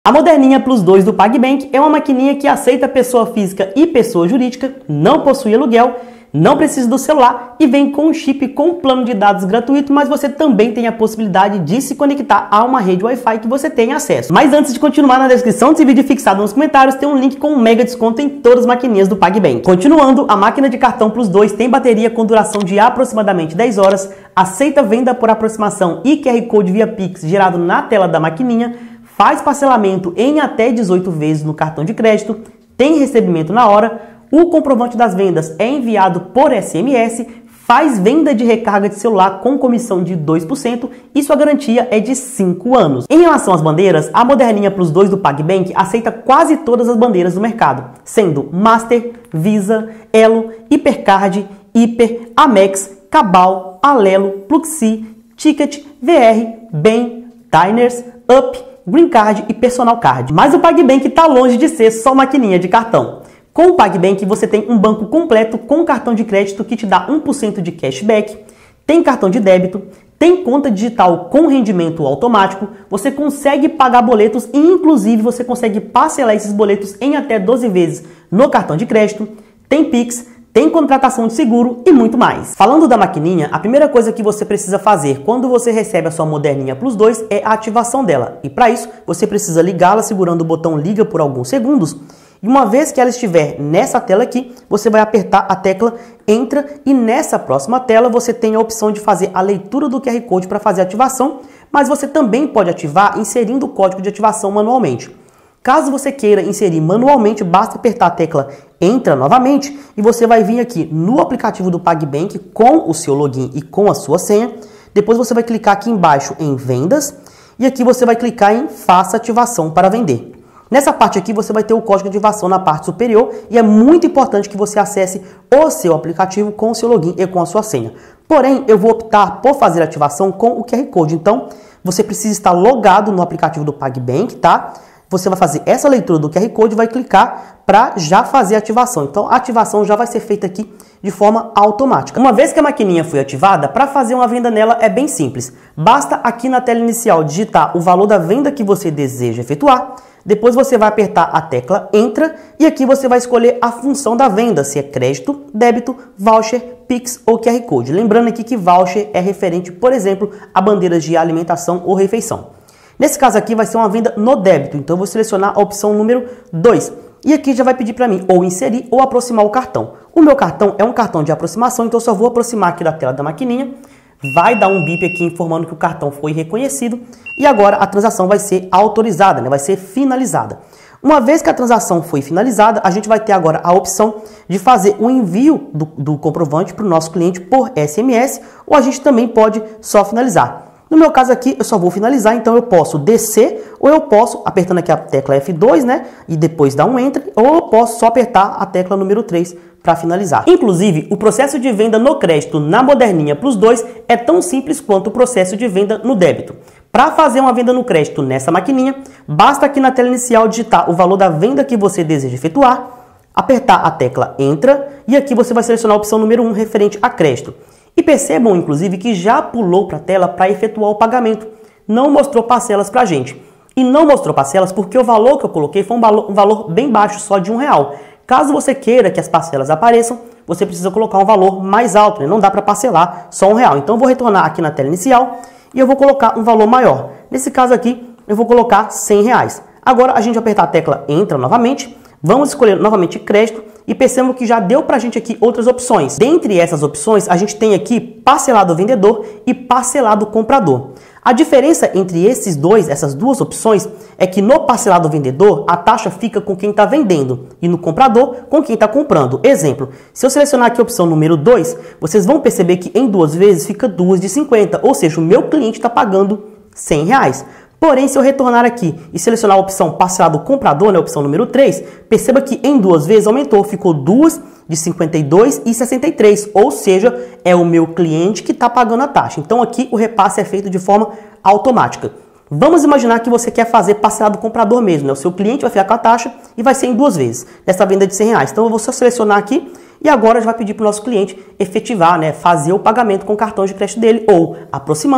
A Moderninha Plus 2 do PagBank é uma maquininha que aceita pessoa física e pessoa jurídica, não possui aluguel, não precisa do celular e vem com um chip com plano de dados gratuito, mas você também tem a possibilidade de se conectar a uma rede Wi-Fi que você tem acesso. Mas antes de continuar, na descrição desse vídeo fixado nos comentários tem um link com um mega desconto em todas as maquininhas do PagBank. Continuando, a máquina de cartão Plus 2 tem bateria com duração de aproximadamente 10 horas, aceita venda por aproximação e QR Code via Pix gerado na tela da maquininha, faz parcelamento em até 18 vezes no cartão de crédito, tem recebimento na hora, o comprovante das vendas é enviado por SMS, faz venda de recarga de celular com comissão de 2% e sua garantia é de 5 anos. Em relação às bandeiras, a Moderninha Plus 2 do PagBank aceita quase todas as bandeiras do mercado, sendo Master, Visa, Elo, Hipercard, Hiper, Amex, Cabal, Alelo, Pluxee, Ticket, VR, Bem, Diners, Up, Green Card e Personal Card. Mas o PagBank está longe de ser só maquininha de cartão. Com o PagBank você tem um banco completo com cartão de crédito que te dá 1% de cashback, tem cartão de débito, tem conta digital com rendimento automático, você consegue pagar boletos e inclusive você consegue parcelar esses boletos em até 12 vezes no cartão de crédito, tem Pix, tem contratação de seguro e muito mais. Falando da maquininha, a primeira coisa que você precisa fazer quando você recebe a sua Moderninha Plus 2 é a ativação dela. E para isso, você precisa ligá-la segurando o botão liga por alguns segundos. E uma vez que ela estiver nessa tela aqui, você vai apertar a tecla Entra e nessa próxima tela você tem a opção de fazer a leitura do QR Code para fazer a ativação, mas você também pode ativar inserindo o código de ativação manualmente. Caso você queira inserir manualmente, basta apertar a tecla Entra novamente e você vai vir aqui no aplicativo do PagBank com o seu login e com a sua senha. Depois você vai clicar aqui embaixo em Vendas e aqui você vai clicar em Faça ativação para vender. Nessa parte aqui você vai ter o código de ativação na parte superior e é muito importante que você acesse o seu aplicativo com o seu login e com a sua senha. Porém, eu vou optar por fazer a ativação com o QR Code. Então, você precisa estar logado no aplicativo do PagBank, tá? Você vai fazer essa leitura do QR Code e vai clicar para já fazer a ativação. Então, a ativação já vai ser feita aqui de forma automática. Uma vez que a maquininha foi ativada, para fazer uma venda nela é bem simples. Basta aqui na tela inicial digitar o valor da venda que você deseja efetuar. Depois você vai apertar a tecla Entra e aqui você vai escolher a função da venda, se é crédito, débito, voucher, Pix ou QR Code. Lembrando aqui que voucher é referente, por exemplo, a bandeiras de alimentação ou refeição. Nesse caso aqui vai ser uma venda no débito, então eu vou selecionar a opção número 2. E aqui já vai pedir para mim ou inserir ou aproximar o cartão. O meu cartão é um cartão de aproximação, então eu só vou aproximar aqui da tela da maquininha. Vai dar um bip aqui informando que o cartão foi reconhecido e agora a transação vai ser autorizada, né? Vai ser finalizada. Uma vez que a transação foi finalizada, a gente vai ter agora a opção de fazer o envio do comprovante para o nosso cliente por SMS ou a gente também pode só finalizar. No meu caso aqui, eu só vou finalizar, então eu posso descer ou eu posso, apertando aqui a tecla F2, né? E depois dar um Enter, ou eu posso só apertar a tecla número 3 para finalizar. Inclusive, o processo de venda no crédito na Moderninha Plus 2 é tão simples quanto o processo de venda no débito. Para fazer uma venda no crédito nessa maquininha, basta aqui na tela inicial digitar o valor da venda que você deseja efetuar, apertar a tecla Entra e aqui você vai selecionar a opção número 1 referente a crédito. E percebam, inclusive, que já pulou para a tela para efetuar o pagamento. Não mostrou parcelas para a gente. E não mostrou parcelas porque o valor que eu coloquei foi um valor bem baixo, só de R$1. Caso você queira que as parcelas apareçam, você precisa colocar um valor mais alto, né? Não dá para parcelar só R$1. Então eu vou retornar aqui na tela inicial e eu vou colocar um valor maior. Nesse caso aqui, eu vou colocar R$100. Agora a gente vai apertar a tecla Entra novamente. Vamos escolher novamente crédito e percebam que já deu para a gente aqui outras opções. Dentre essas opções, a gente tem aqui parcelado vendedor e parcelado comprador. A diferença entre essas duas opções é que no parcelado vendedor, a taxa fica com quem está vendendo e no comprador, com quem está comprando. Exemplo, se eu selecionar aqui a opção número 2, vocês vão perceber que em 2 vezes fica 2 de 50, ou seja, o meu cliente está pagando R$100. Porém, se eu retornar aqui e selecionar a opção parcelado comprador, né, a opção número 3, perceba que em 2 vezes aumentou, ficou 2 de 52 e 63, ou seja, é o meu cliente que está pagando a taxa. Então aqui o repasse é feito de forma automática. Vamos imaginar que você quer fazer parcelado comprador mesmo, né? O seu cliente vai ficar com a taxa e vai ser em 2 vezes, nessa venda de R$100. Então eu vou só selecionar aqui e agora já vai pedir para o nosso cliente efetivar, né, fazer o pagamento com o cartão de crédito dele, ou aproximando,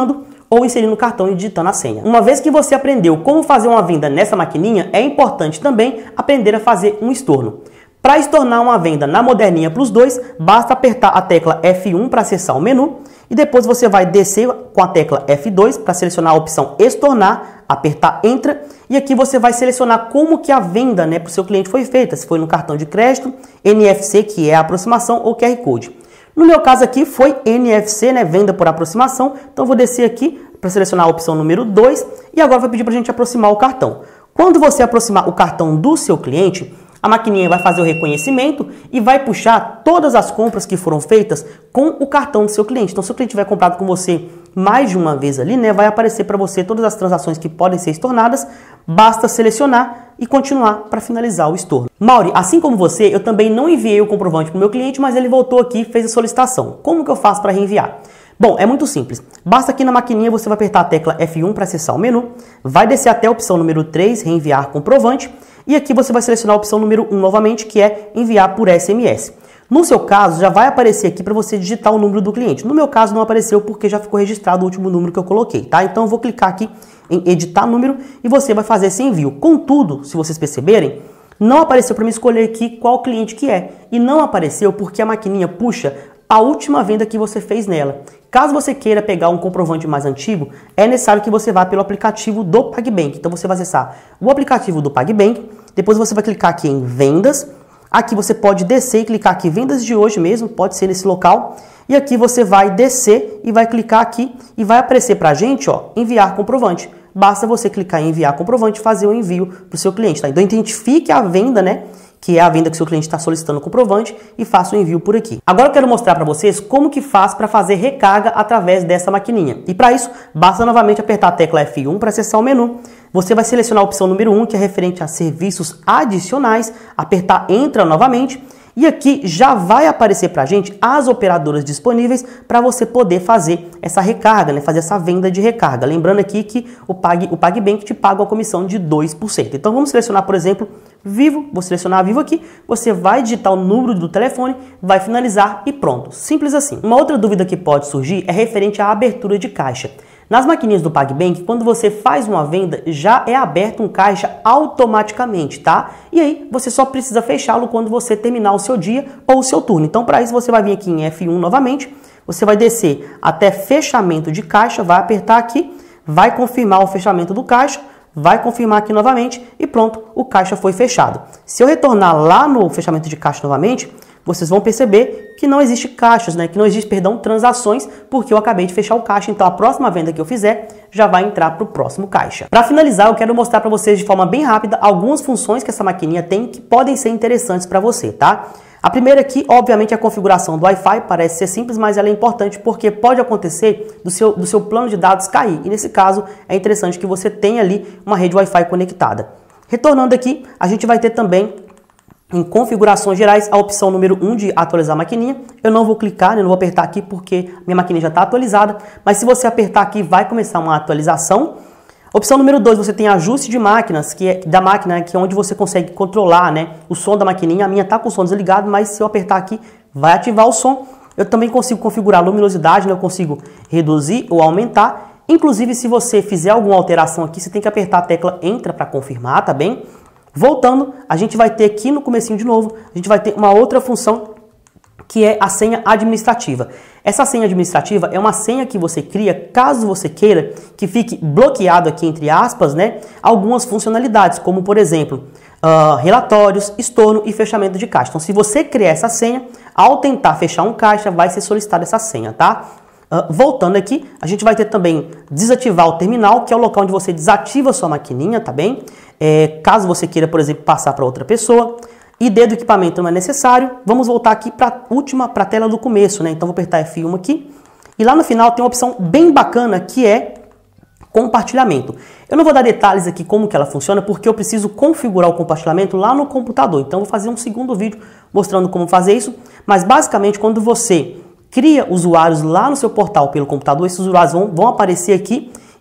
ou inserindo o cartão e digitando a senha. Uma vez que você aprendeu como fazer uma venda nessa maquininha, é importante também aprender a fazer um estorno. Para estornar uma venda na Moderninha Plus 2, basta apertar a tecla F1 para acessar o menu e depois você vai descer com a tecla F2 para selecionar a opção estornar, apertar Enter e aqui você vai selecionar como que a venda, né, para o seu cliente foi feita, se foi no cartão de crédito, NFC, que é a aproximação, ou QR Code. No meu caso aqui foi NFC, né, venda por aproximação, então vou descer aqui para selecionar a opção número 2 e agora vai pedir para a gente aproximar o cartão. Quando você aproximar o cartão do seu cliente, a maquininha vai fazer o reconhecimento e vai puxar todas as compras que foram feitas com o cartão do seu cliente. Então, se o cliente tiver comprado com você mais de uma vez ali, né, vai aparecer para você todas as transações que podem ser estornadas. Basta selecionar e continuar para finalizar o estorno. Mauri, assim como você, eu também não enviei o comprovante para o meu cliente, mas ele voltou aqui e fez a solicitação. Como que eu faço para reenviar? Bom, é muito simples. Basta aqui na maquininha você vai apertar a tecla F1 para acessar o menu, vai descer até a opção número 3, reenviar comprovante, e aqui você vai selecionar a opção número 1 novamente, que é enviar por SMS. No seu caso, já vai aparecer aqui para você digitar o número do cliente. No meu caso, não apareceu porque já ficou registrado o último número que eu coloquei, tá? Então, eu vou clicar aqui em editar número e você vai fazer esse envio. Contudo, se vocês perceberem, não apareceu para mim escolher aqui qual cliente que é. E não apareceu porque a maquininha puxa a última venda que você fez nela. Caso você queira pegar um comprovante mais antigo, é necessário que você vá pelo aplicativo do PagBank. Então você vai acessar o aplicativo do PagBank, depois você vai clicar aqui em vendas, aqui você pode descer e clicar aqui vendas de hoje mesmo, pode ser nesse local, e aqui você vai descer e vai clicar aqui e vai aparecer pra gente, ó, enviar comprovante. Basta você clicar em enviar comprovante e fazer o envio para o seu cliente, tá? Então identifique a venda, né? Que é a venda que o seu cliente está solicitando o comprovante e faça o envio por aqui. Agora eu quero mostrar para vocês como que faz para fazer recarga através dessa maquininha. E para isso, basta novamente apertar a tecla F1 para acessar o menu. Você vai selecionar a opção número 1, que é referente a serviços adicionais, apertar Entra novamente. E aqui já vai aparecer para a gente as operadoras disponíveis para você poder fazer essa recarga, né? Fazer essa venda de recarga. Lembrando aqui que o PagBank te paga uma comissão de 2%. Então vamos selecionar, por exemplo, Vivo. Vou selecionar a Vivo aqui. Você vai digitar o número do telefone, vai finalizar e pronto. Simples assim. Uma outra dúvida que pode surgir é referente à abertura de caixa. Nas maquininhas do PagBank, quando você faz uma venda, já é aberto um caixa automaticamente, tá? E aí, você só precisa fechá-lo quando você terminar o seu dia ou o seu turno. Então, para isso, você vai vir aqui em F1 novamente, você vai descer até fechamento de caixa, vai apertar aqui, vai confirmar o fechamento do caixa, vai confirmar aqui novamente e pronto, o caixa foi fechado. Se eu retornar lá no fechamento de caixa novamente, vocês vão perceber que não existe caixas, né? Que não existe, perdão, transações, porque eu acabei de fechar o caixa, então a próxima venda que eu fizer já vai entrar para o próximo caixa. Para finalizar, eu quero mostrar para vocês de forma bem rápida algumas funções que essa maquininha tem que podem ser interessantes para você, tá? A primeira aqui, obviamente, é a configuração do Wi-Fi. Parece ser simples, mas ela é importante porque pode acontecer do seu plano de dados cair. E nesse caso, é interessante que você tenha ali uma rede Wi-Fi conectada. Retornando aqui, a gente vai ter também em configurações gerais, a opção número 1 de atualizar a maquininha. Eu não vou clicar, né? Não vou apertar aqui porque minha maquininha já está atualizada. Mas se você apertar aqui, vai começar uma atualização. Opção número 2, você tem ajuste de máquinas, que é da máquina, que é onde você consegue controlar, né, o som da maquininha. A minha está com o som desligado, mas se eu apertar aqui, vai ativar o som. Eu também consigo configurar a luminosidade, né? Eu consigo reduzir ou aumentar. Inclusive, se você fizer alguma alteração aqui, você tem que apertar a tecla Entra para confirmar, tá bem? Voltando, a gente vai ter aqui no comecinho de novo, a gente vai ter uma outra função que é a senha administrativa. Essa senha administrativa é uma senha que você cria caso você queira que fique bloqueado aqui, entre aspas, né, algumas funcionalidades, como por exemplo, relatórios, estorno e fechamento de caixa. Então, se você criar essa senha, ao tentar fechar um caixa, vai ser solicitada essa senha, tá? Voltando aqui, a gente vai ter também desativar o terminal, que é o local onde você desativa a sua maquininha, tá bem? Caso você queira, por exemplo, passar para outra pessoa. ID do equipamento não é necessário. Vamos voltar aqui para a tela do começo, né? Então vou apertar F1 aqui. E lá no final tem uma opção bem bacana que é compartilhamento. Eu não vou dar detalhes aqui como que ela funciona, porque eu preciso configurar o compartilhamento lá no computador. Então vou fazer um segundo vídeo mostrando como fazer isso. Mas basicamente quando você cria usuários lá no seu portal pelo computador, esses usuários vão aparecer aqui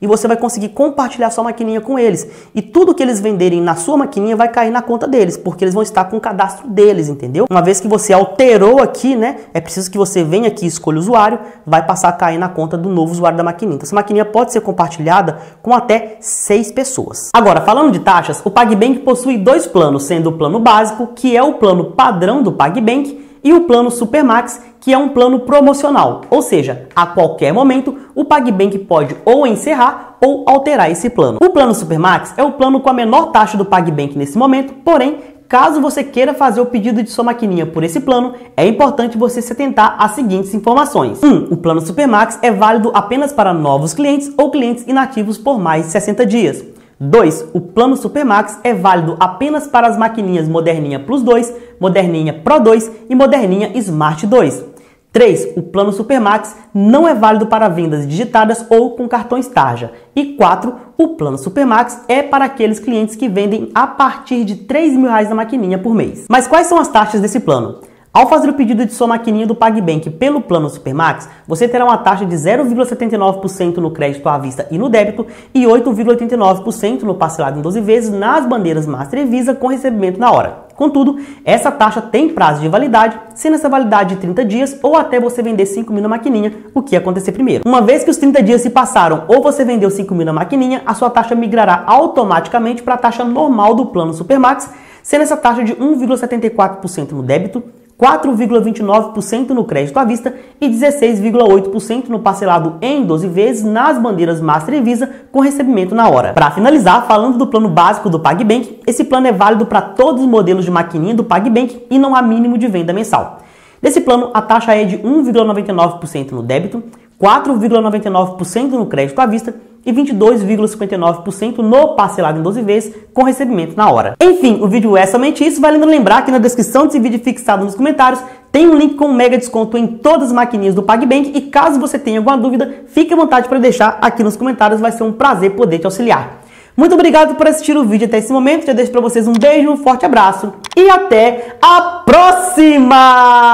e você vai conseguir compartilhar sua maquininha com eles. E tudo que eles venderem na sua maquininha vai cair na conta deles, porque eles vão estar com o cadastro deles, entendeu? Uma vez que você alterou aqui, né, é preciso que você venha aqui e escolha o usuário, vai passar a cair na conta do novo usuário da maquininha. Então, essa maquininha pode ser compartilhada com até 6 pessoas. Agora, falando de taxas, o PagBank possui 2 planos, sendo o plano básico, que é o plano padrão do PagBank, e o plano Supermax, que é um plano promocional, ou seja, a qualquer momento o PagBank pode ou encerrar ou alterar esse plano. O plano Supermax é o plano com a menor taxa do PagBank nesse momento, porém, caso você queira fazer o pedido de sua maquininha por esse plano, é importante você se atentar às seguintes informações. 1. O plano Supermax é válido apenas para novos clientes ou clientes inativos por mais de 60 dias. 2. O plano Supermax é válido apenas para as maquininhas Moderninha Plus 2, Moderninha Pro 2 e Moderninha Smart 2. 3. O plano Supermax não é válido para vendas digitadas ou com cartões tarja. E 4. O plano Supermax é para aqueles clientes que vendem a partir de R$3.000 na maquininha por mês. Mas quais são as taxas desse plano? Ao fazer o pedido de sua maquininha do PagBank pelo plano Supermax, você terá uma taxa de 0,79% no crédito à vista e no débito e 8,89% no parcelado em 12 vezes nas bandeiras Master e Visa com recebimento na hora. Contudo, essa taxa tem prazo de validade, sendo essa validade de 30 dias ou até você vender 5.000 na maquininha, o que acontecer primeiro. Uma vez que os 30 dias se passaram ou você vendeu 5.000 na maquininha, a sua taxa migrará automaticamente para a taxa normal do plano Supermax, sendo essa taxa de 1,74% no débito, 4,29% no crédito à vista e 16,8% no parcelado em 12 vezes nas bandeiras Master e Visa com recebimento na hora. Para finalizar, falando do plano básico do PagBank, esse plano é válido para todos os modelos de maquininha do PagBank e não há mínimo de venda mensal. Nesse plano, a taxa é de 1,99% no débito, 4,99% no crédito à vista e 22,59% no parcelado em 12 vezes com recebimento na hora. Enfim, o vídeo é somente isso. Valendo lembrar que na descrição desse vídeo fixado nos comentários tem um link com um mega desconto em todas as maquininhas do PagBank e caso você tenha alguma dúvida, fique à vontade para deixar aqui nos comentários, vai ser um prazer poder te auxiliar. Muito obrigado por assistir o vídeo até esse momento, já deixo para vocês um beijo, um forte abraço e até a próxima!